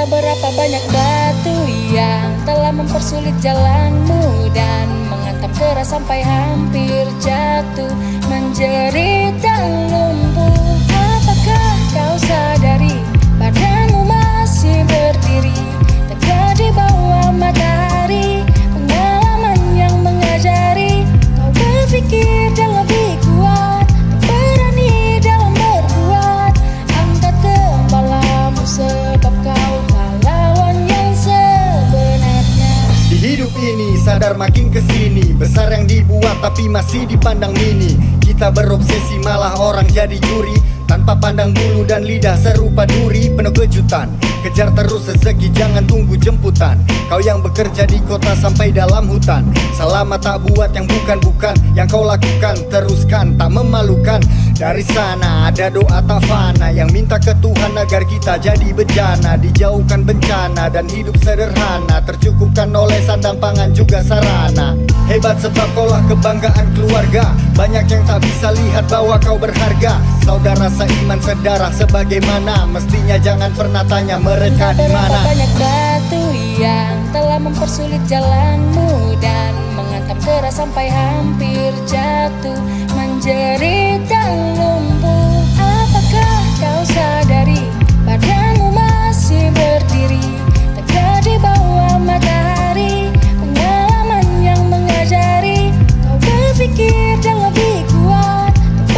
Entah berapa banyak batu yang telah mempersulit jalanmu dan menghantam keras sampai hampir jatuh, menjerit dan lumpuh. Apakah kau sadari badanmu masih berdiri tegak di bawah matahari? Pengalaman yang mengajari kau berpikir dan lebih kuat, berani dalam berbuat. Angkat kepalamu sebab kau pahlawan yang sebenarnya. Di hidup ini sadar makin kesini, besar yang dibuat tapi masih dipandang mini. Kita berobsesi malah orang jadi juri, tanpa pandang bulu dan lidah serupa duri. Penuh kejutan, kejar terus rezeki, jangan tunggu jemputan. Kau yang bekerja di kota sampai dalam hutan, selama tak buat yang bukan-bukan, yang kau lakukan teruskan, tak memalukan. Dari sana ada doa tak fana yang minta ke Tuhan agar kita jadi bejana, dijauhkan bencana dan hidup sederhana, tercukupkan oleh sandang pangan juga sarana. Hebat sebab kaulah kebanggaan keluarga, banyak yang tak bisa lihat bahwa kau berharga. Saudara seiman sedarah sebagaimana, mestinya jangan pernah tanya mereka di mana. Banyak batu yang telah mempersulit jalanmu dan menghantam keras sampai hampir jatuh, menjerit dan lumpuh. Apakah kau sadari badanmu masih berdiri tegak di bawah matahari? Pengalaman yang mengajari kau berpikir dan lebih kuat,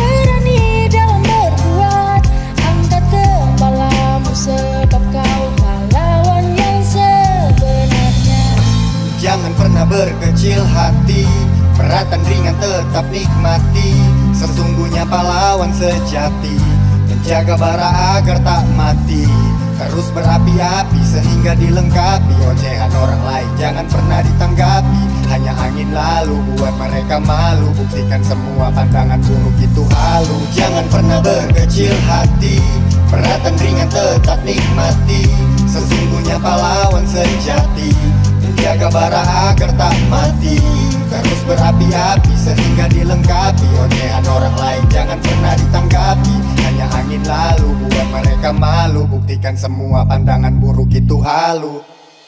berani dalam berbuat. Angkat kepalamu sebab kau pahlawan yang sebenarnya. Jangan pernah berkecil hati, berat dan ringan tetap nikmati. Sesungguhnya pahlawan sejati menjaga bara agar tak mati, terus berapi-api sehingga dilengkapi. Ocehan orang lain jangan pernah ditanggapi, hanya angin lalu buat mereka malu. Buktikan semua pandangan buruk itu halu. Jangan pernah berkecil hati, berat dan ringan tetap nikmati. Sesungguhnya pahlawan sejati menjaga bara agar tak mati, terus berapi-api sehingga dilengkapi. Ocehan orang lain jangan pernah ditanggapi, hanya angin lalu buat mereka malu. Buktikan semua pandangan buruk itu halu.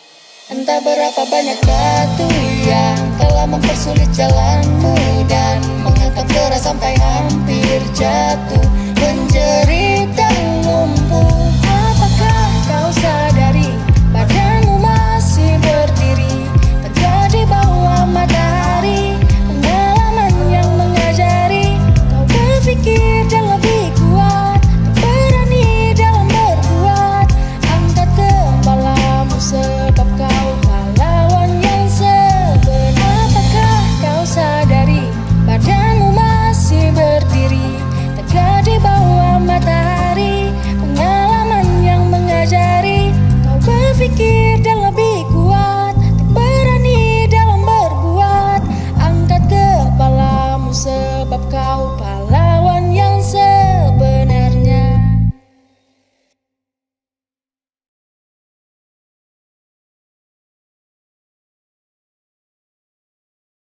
Entah berapa banyak batu yang telah mempersulit jalanmu dan menghantam keras sampai hampir jatuh,